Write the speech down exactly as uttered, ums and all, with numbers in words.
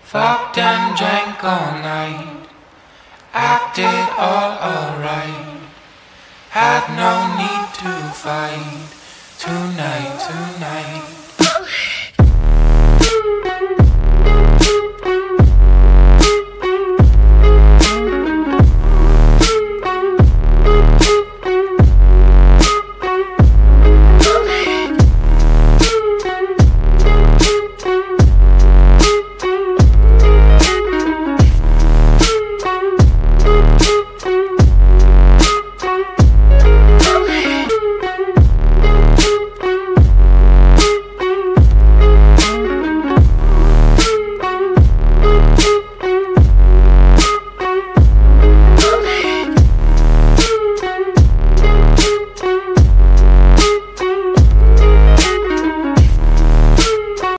Fucked and drank all night, acted all alright. Had no need to fight tonight, tonight.